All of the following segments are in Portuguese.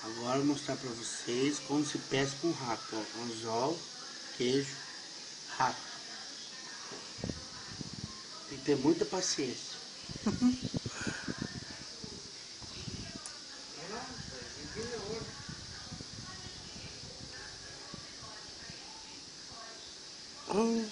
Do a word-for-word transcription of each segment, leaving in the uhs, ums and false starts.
Agora eu vou mostrar pra vocês como se pesca um rato. Ó. Anzol, queijo, rato. Tem que ter muita paciência. hum.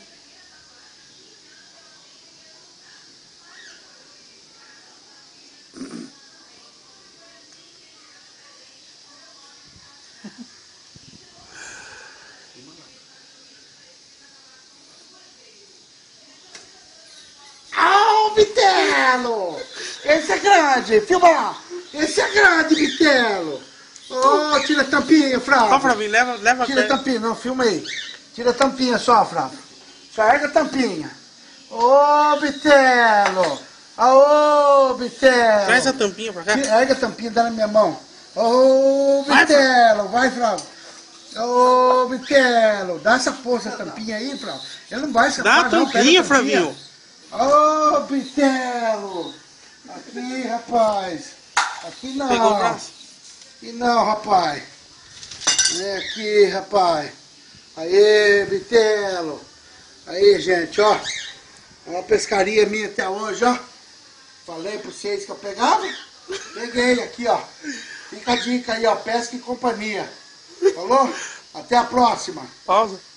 Ah, Bitelo! Esse é grande, filma! Esse é grande, Bitelo! Oh, tira a tampinha, Flávio! Ó, Flavinho, leva, leva Tira a tampinha, não, filma aí. Tira a tampinha só, Flávio. Carrega a tampinha. Ô, oh, Bitelo! Ô, oh, Bitelo! Traz a tampinha pra cá. Carrega a tampinha, dá na minha mão. Ô, oh, Bitelo! Vai, Flávio! Ô, oh, Bitelo! Dá essa porra, essa tampinha aí, Flávio. Ele não vai escapar, Dá a tampinha, Flavinho. Ô, oh, Bitelo! Aqui, rapaz. Aqui não. Pegou o braço? Aqui não, rapaz. É aqui, rapaz. Aê, Bitelo. Aí, gente, ó. É uma pescaria minha até hoje, ó. Falei pra vocês que eu pegava. Peguei aqui, ó. Fica a dica aí, ó. Pesca e companhia. Falou? Até a próxima. Pausa.